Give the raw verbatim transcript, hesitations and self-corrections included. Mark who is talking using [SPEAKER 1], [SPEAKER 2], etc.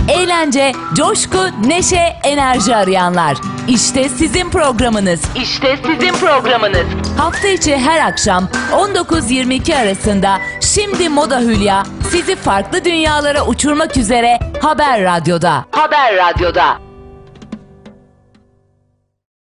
[SPEAKER 1] Eğlence, coşku, neşe, enerji arayanlar. İşte sizin programınız. İşte sizin programınız. Hafta içi her akşam on dokuz yirmi iki arasında Şimdi Moda Hülya sizi farklı dünyalara uçurmak üzere Haber Radyo'da. Haber Radyo'da.